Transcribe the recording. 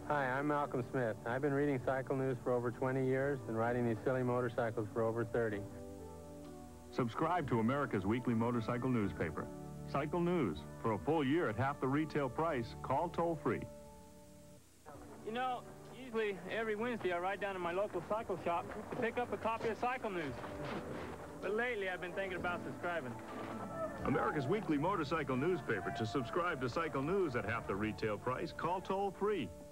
Hi, I'm Malcolm Smith. I've been reading cycle news for over 20 years and riding these silly motorcycles for over 30. Subscribe to America's weekly motorcycle newspaper, Cycle News. For a full year at half the retail price, call toll-free. You know, usually every Wednesday I ride down to my local cycle shop to pick up a copy of Cycle News. But lately I've been thinking about subscribing. America's weekly motorcycle newspaper. To subscribe to Cycle News at half the retail price, call toll-free.